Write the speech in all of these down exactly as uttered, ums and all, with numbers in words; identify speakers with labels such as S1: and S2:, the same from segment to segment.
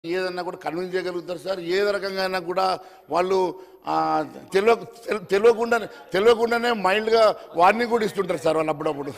S1: ఏదన్నా కూడా కన్విన్స్ చేయగలుగుతారు సార్. ఏ రకంగా అయినా కూడా వాళ్ళు తెలియ తెలియకుండా తెలియకుండానే మైల్డ్గా వార్నింగ్ కూడా ఇస్తుంటారు సార్ వాళ్ళు అప్పుడప్పుడు.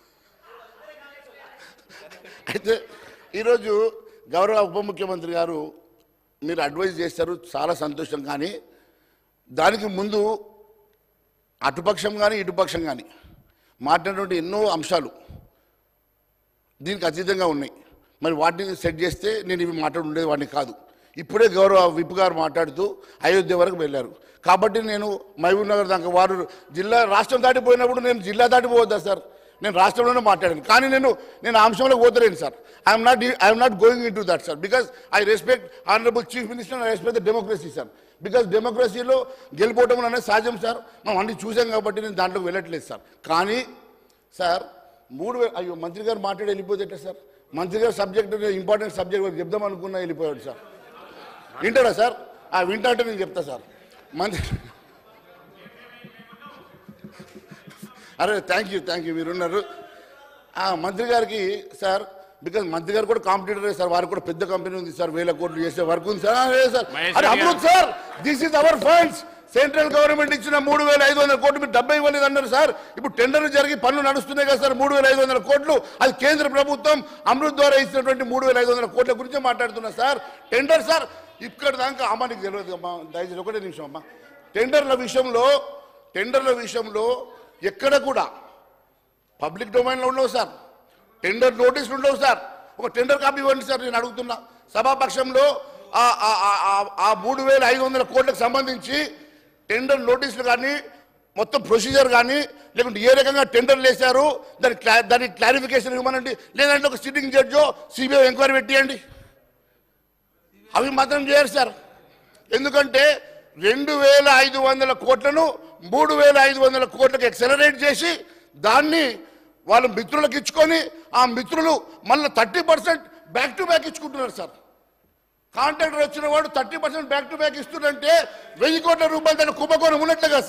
S1: అయితే ఈరోజు గౌరవ ఉప ముఖ్యమంత్రి గారు మీరు అడ్వైజ్ చేస్తారు, చాలా సంతోషం. కానీ దానికి ముందు అటుపక్షం కానీ ఇటుపక్షం కానీ మాట్లాడినటువంటి ఎన్నో అంశాలు దీనికి అతీతంగా ఉన్నాయి. మరి వాటిని సెట్ చేస్తే నేను ఇవి మాట్లాడి ఉండేది వాడిని కాదు. ఇప్పుడే గౌరవ విప్ గారు మాట్లాడుతూ అయోధ్య వరకు వెళ్ళారు. కాబట్టి నేను మహబూబ్ నగర్ దాకా వారు జిల్లా రాష్ట్రం దాటిపోయినప్పుడు నేను జిల్లా దాటిపోవద్దా సార్? నేను రాష్ట్రంలోనే మాట్లాడాను. కానీ నేను నేను ఆ అంశంలో పోతలేను sir. I'm not I'm not going into that sir. Because I respect honourable chief minister, I respect the democracy sir. Because డెమోక్రసీలో గెలిపోవటం అనేది సహజం సార్. మనం అన్ని చూసాం కాబట్టి నేను దాంట్లోకి వెళ్ళట్లేదు సార్. కానీ సార్ మూడు వేల అయ్యో మంత్రి గారు మాట్లాడి వెళ్ళిపోతే సార్. మంత్రి గారు సబ్జెక్ట్ ఇంపార్టెంట్ సబ్జెక్ట్ చెప్దాం అనుకున్నా వెళ్ళిపోయాడు సార్. వింటారా సార్? ఆ వింటా అంటే నేను చెప్తా సార్. మంత్రి అరే థ్యాంక్ యూ థ్యాంక్ యూ మీరున్నారు. మంత్రి గారికి సార్, బికాజ్ మంత్రి గారు కూడా కాంపిటీటరే సార్. వారికి కూడా పెద్ద కంపెనీ ఉంది సార్, వేల కోట్లు చేసే వర్క్ ఉంది సార్. సార్ అరే Amrit sir, this is our funds. Central government ఇచ్చిన మూడు వేల ఐదు వందల కోట్లు మీరు డెబ్బై ఇవ్వలేదు అన్నారు సార్. ఇప్పుడు టెండర్లు జరిగి పనులు నడుస్తున్నాయి కదా సార్. మూడు వేల ఐదు వందల కోట్లు అది కేంద్ర ప్రభుత్వం అమృత్ ద్వారా ఇచ్చినటువంటి మూడు వేల ఐదు వందల కోట్ల గురించి మాట్లాడుతున్నా సార్. టెండర్ సార్ ఇక్కడ దాకా అమ్మ నీకు తెలియదు అమ్మా, దయచేసి ఒకటే నిమిషం అమ్మా. టెండర్ల విషయంలో టెండర్ల విషయంలో ఎక్కడ కూడా పబ్లిక్ డొమైన్లో ఉండవు సార్. టెండర్ నోటీసులు ఉండవు సార్. ఒక టెండర్ కాపీ ఇవ్వండి సార్ నేను అడుగుతున్నా. సభాపక్షంలో ఆ మూడు వేల ఐదు వందల కోట్లకు సంబంధించి టెండర్ నోటీసులు కానీ మొత్తం ప్రొసీజర్ కానీ లేకుంటే ఏ రకంగా టెండర్లు వేశారు దాని దాని క్లారిఫికేషన్ ఇవ్వమనండి. లేదంటే ఒక సిట్టింగ్ జడ్జో సిబిఐ ఎంక్వైరీ పెట్టియండి. అవి మాత్రం చేయరు సార్. ఎందుకంటే రెండు వేల ఐదు వందల కోట్లను మూడు వేల ఐదు వందల కోట్లకు ఎక్సలరేట్ చేసి దాన్ని వాళ్ళ మిత్రులకు ఇచ్చుకొని ఆ మిత్రులు మళ్ళీ thirty percent back to back ఇచ్చుకుంటున్నారు సార్. కాంట్రాక్టర్ వచ్చిన వాడు thirty percent back to back ఇస్తుందంటే వెయ్యి కోట్ల రూపాయలు దాన్ని కుంభకోణం ఉన్నట్లుగా